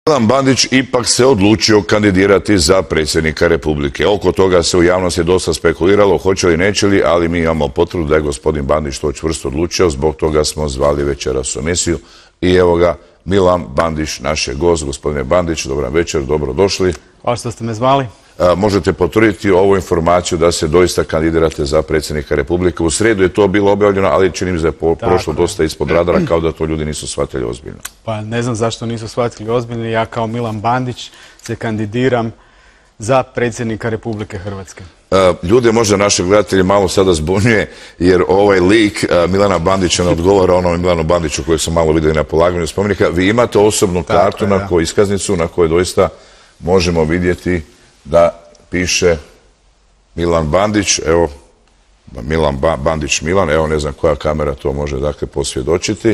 Milan Bandić ipak se odlučio kandidirati za predsjednika Republike. Oko toga se u javnosti dosta spekuliralo, hoće li, neće li, ali mi imamo potvrdu da je gospodin Bandić to čvrsto odlučio, zbog toga smo zvali večeras u emisiju. I evo ga, Milan Bandić, naš je gost. Gospodine Bandić, dobar večer, dobrodošli. Hvala što ste me zvali. Možete potvrditi ovu informaciju da se doista kandidirate za predsjednika Republike. U srijedu je to bilo objavljeno, ali čini mi se da je prošlo dosta ispod radara, kao da to ljudi nisu shvatili ozbiljno. Pa ne znam zašto nisu shvatili ozbiljno. Ja kao Milan Bandić se kandidiram za predsjednika Republike Hrvatske. Ljude možda naši gledatelji malo sada zbunjuje, jer ovaj lik Milana Bandića ne odgovara onom Milanu Bandiću kojeg sam malo vidio na polaganju spomenika. Vi imate osobnu kartu, iskaznicu na kojoj doista možemo vidjeti da piše Milan Bandić, evo, Milan Bandić Milan, evo ne znam koja kamera to može dakle posvjedočiti.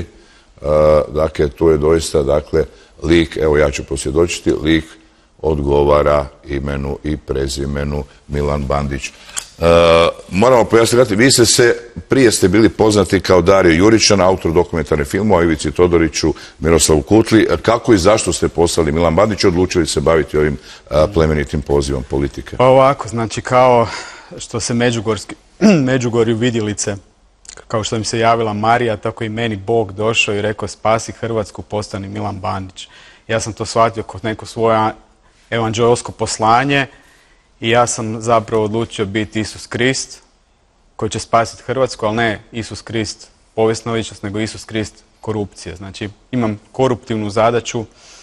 Dakle, tu je doista, dakle, lik, evo ja ću posvjedočiti, lik odgovara imenu i prezimenu Milan Bandić. Moramo pojasniti, vi prije ste bili poznati kao Dario Juričan, autor dokumentarnih filmova, Ivici Todoriću, Miroslavu Kutli. Kako i zašto ste postali Milan Bandić i odlučili se baviti ovim plemenitim pozivom politike? Pa ovako, znači kao što se Međugorju vidjelice, kao što im se javila Marija, tako i meni Bog došao i rekao spasi Hrvatsku, postani Milan Bandić. Ja sam to shvatio kao neko svoje evanđeosko poslanje i ja sam zapravo odlučio biti Isus Krist koji će spasiti Hrvatsku, ali ne Isus Krist povijesna ličnost, nego Isus Krist korupcije. Znači imam koruptivnu zadaću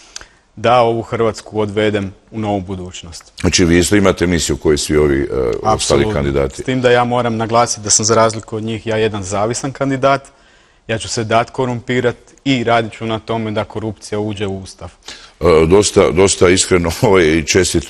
da ovu Hrvatsku odvedem u novu budućnost. Znači vi isto imate misiju koju svi ovi ostali kandidati? S tim da ja moram naglasiti da sam za razliku od njih ja jedan zavisan kandidat. Ja ću se dati korumpirati i radit ću na tome da korupcija uđe u Ustav. Dosta iskreno i čestit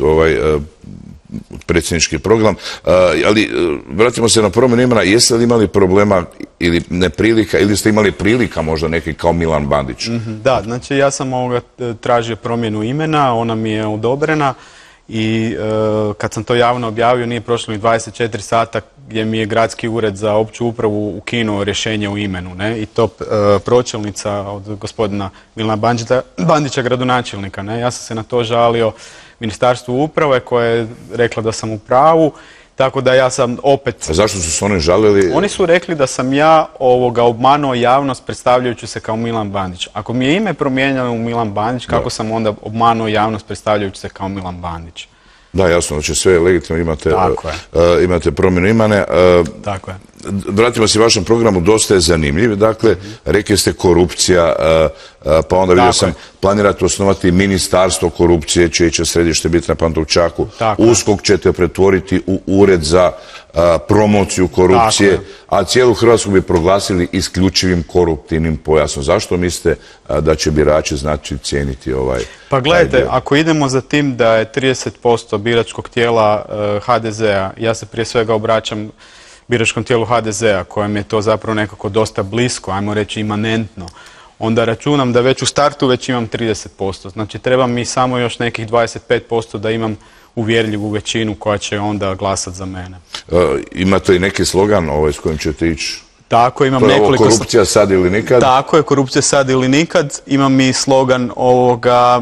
predsjednički program, ali vratimo se na promjenu imena. Jeste li imali problema ili neprilika, ili ste imali prilika možda neki kao Milan Bandić? Da, znači ja sam tražio promjenu imena, ona mi je odobrena i kad sam to javno objavio nije prošlo ni 24 sata gdje mi je gradski ured za opću upravu ukinuo rješenje u imenu. I to pročelnica od gospodina Milana Bandića, gradonačelnika. Ja sam se na to žalio Ministarstvu uprave koje je rekla da sam u pravu, tako da ja sam opet... A zašto su se oni žalili? Oni su rekli da sam ja obmanuo javnost predstavljajući se kao Milan Bandić. Ako mi je ime promijenjeno u Milan Bandić, kako sam onda obmanuo javnost predstavljajući se kao Milan Bandić? Da, jasno, znači sve je legitimno, imate promjenu imena. Tako je. Vratimo se vašem programu, dosta je zanimljiv. Dakle, rekli ste korupcija, pa onda vidio sam, planirate osnovati ministarstvo korupcije, čije će središte biti na Pantovčaku. USKOK ćete pretvoriti u ured za promociju korupcije, a cijelu Hrvatsku bi proglasili isključivim koruptivnim pojasom. Zašto mislite da će birači znači cijeniti ovaj... Pa gledajte, ako idemo za tim da je 30% biračkog tijela HDZ-a, ja se prije svega obraćam biračkom tijelu HDZ-a, kojem je to zapravo nekako dosta blisko, ajmo reći imanentno, onda računam da već u startu već imam 30%. Znači treba mi samo još nekih 25% da imam uvjerljivu većinu koja će onda glasati za mene. Imate li neki slogan s kojim ćete ići? Tako, imam nekoliko... Korupcija sad ili nikad? Tako je, korupcija sad ili nikad. Imam i slogan ovoga,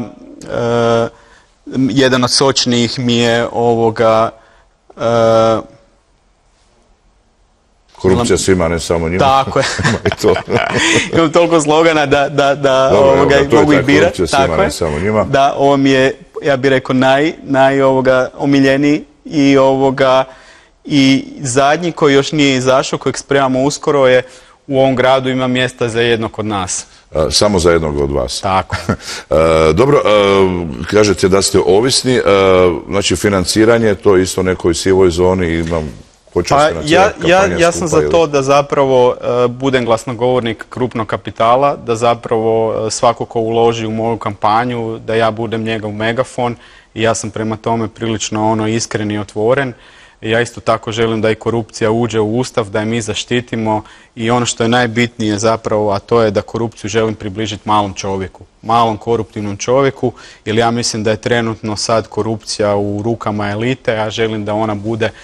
jedan od sočnijih mi je ovoga... Korupcija svima, ne samo njima. Tako je. Imam toliko slogana da mogu ih birati. Korupcija svima, ne samo njima. Da, ovo mi je, ja bih rekao, omiljeniji i zadnji koji još nije izašao, kojeg spremamo uskoro je u ovom gradu ima mjesta za jednog od nas. Samo za jednog od vas. Tako. Dobro, kažete da ste ovisni, znači financiranje, to je isto nekoj sivoj zoni, Pa ja sam za to da zapravo budem glasnogovornik krupnog kapitala, da zapravo svako ko uloži u moju kampanju, da ja budem njegov megafon i ja sam prema tome prilično iskren i otvoren. Ja isto tako želim da i korupcija uđe u Ustav, da je mi zaštitimo i ono što je najbitnije zapravo, a to je da korupciju želim približiti malom čovjeku, malom koruptivnom čovjeku, jer ja mislim da je trenutno sad korupcija u rukama elite, ja želim da ona bude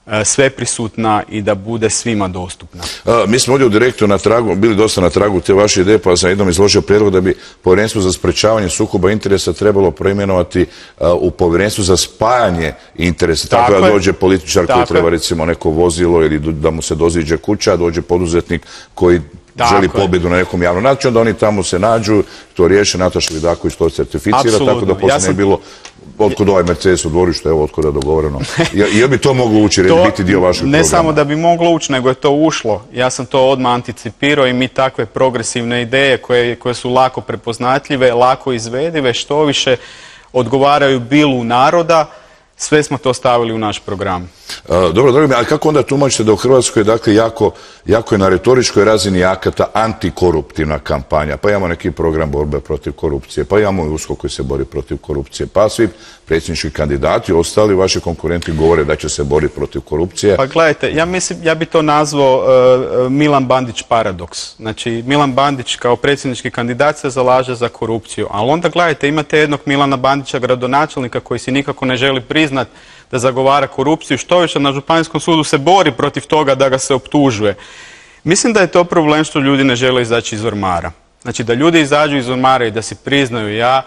sveprisutna i da bude svima dostupna. Mi smo ovdje u Direktu na tragu, bili dosta na tragu te vaše ideje, pa sam jednom izložio prijedlog da bi Povjerenstvo za sprečavanje sukoba interesa trebalo preimenovati u Povjerenstvo za spajanje interesa. Tako da dođe političar koji treba recimo neko vozilo ili da mu se doziđe kuća, dođe poduzetnik koji želi pobjedu na nekom javnom natječaju, onda oni tamo se nađu, to riješe, Nataša Vidaković to certificira, tako da poslije ne bilo otkud ovaj Mercedes u dvorištu, evo otkud je dogovoreno. Je bi to moglo ući, biti dio vašeg programa? Ne samo da bi moglo ući, nego je to ušlo. Ja sam to odmah anticipirao i mi takve progresivne ideje koje su lako prepoznatljive, lako izvedive, što više odgovaraju bilu naroda, sve smo to stavili u naš program. Dobro, drago mi, ali kako onda tumačite da u Hrvatskoj dakle jako je na retoričkoj razini jaka ta antikoruptivna kampanja, pa imamo neki program borbe protiv korupcije, pa imamo i USKOK koji se bori protiv korupcije, pa svi predsjednički kandidati, ostali vaši konkurenti govore da će se boriti protiv korupcije. Pa gledajte, ja bi to nazvao Milan Bandić paradoks. Znači, Milan Bandić kao predsjednički kandidat se zalaže za korupciju, ali onda gledajte, imate jednog Milana Bandića, gradonačelnika koji si nikako ne želi priznat da zagovara korupciju, što više na Županijskom sudu se bori protiv toga da ga se optužuje. Mislim da je to problem što ljudi ne žele izaći iz ormara. Znači da ljudi izađu iz ormara i da si priznaju ja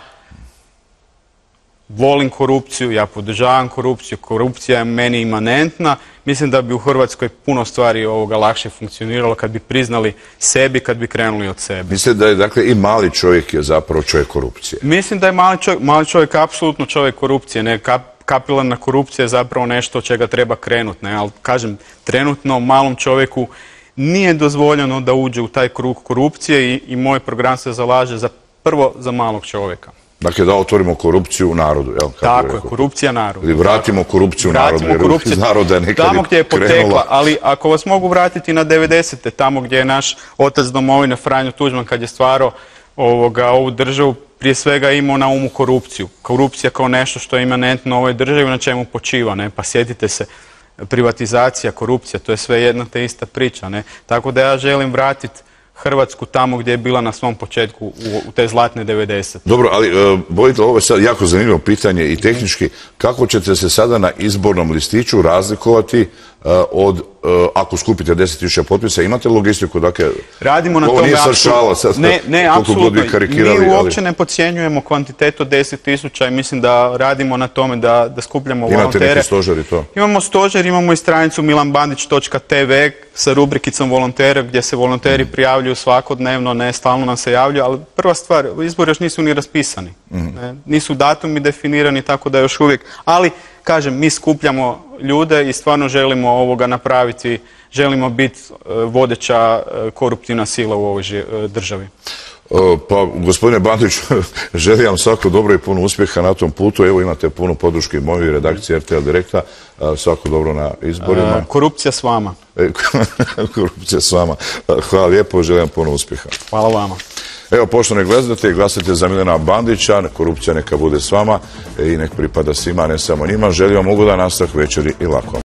volim korupciju, ja podržavam korupciju, korupcija je meni imanentna. Mislim da bi u Hrvatskoj puno stvari ovoga lakše funkcioniralo kad bi priznali sebi, kad bi krenuli od sebe. Mislite da je dakle i mali čovjek je zapravo čovjek korupcije? Mislim da je mali čovjek apsolutno čovjek korupcije, ne kapilarna korupcija je zapravo nešto od čega treba krenuti, ali kažem, trenutno malom čovjeku nije dozvoljeno da uđe u taj krug korupcije i moj program se zalaže prvo za malog čovjeka. Dakle, da otvorimo korupciju u narodu, jel? Tako je, korupcija narodu. Ili vratimo korupciju u narodu, jer iz naroda je nekad tamo gdje je potekla, ali ako vas mogu vratiti na 90-te, tamo gdje je naš otac domovine Franjo Tuđman kad je stvarao ovu državu, prije svega imao na umu korupciju. Korupcija kao nešto što je imanentno ovoj državi, na čemu počiva, ne? Pa sjetite se, privatizacija, korupcija, to je sve jedna te ista priča, ne? Tako da ja želim vratiti Hrvatsku tamo gdje je bila na svom početku u te zlatne 90. Dobro, ali Bojite, ovo je sad jako zanimljivo pitanje i tehnički, kako ćete se sada na izbornom listiću razlikovati od, ako skupite 10.000 potpisa, imate logistiku, dakle, radimo na tome, ovo nije sad šala, sad ne, apsolutno, mi uopće ne podcjenjujemo kvantitetu 10.000 i mislim da radimo na tome da skupljamo volontere. Imate neki stožer i to? Imamo stožer, imamo i stranicu milanbandić.tv sa rubrikicom volontere gdje se volonteri prijavljuju svakodnevno, ne stalno nam se javljaju, ali prva stvar, izbori još nisu ni raspisani, nisu datumi definirani, tako da još uvijek, ali kažem, mi skupljamo ljude i stvarno želimo ovoga napraviti, želimo biti vodeća koruptivna sila u ovoj državi. Pa, gospodine Bandić, želim vam svako dobro i puno uspjeha na tom putu. Evo imate puno podrške i moje redakcije RTL Direkta. Svako dobro na izborima. Korupcija s vama. Korupcija s vama. Hvala lijepo, želim vam puno uspjeha. Hvala vama. Evo, poštovani gledatelji, glasajte za Milana Bandića, korupcija neka bude s vama i nek pripada svima, ne samo njima. Želim vam ugodan nastavak večeri i lako.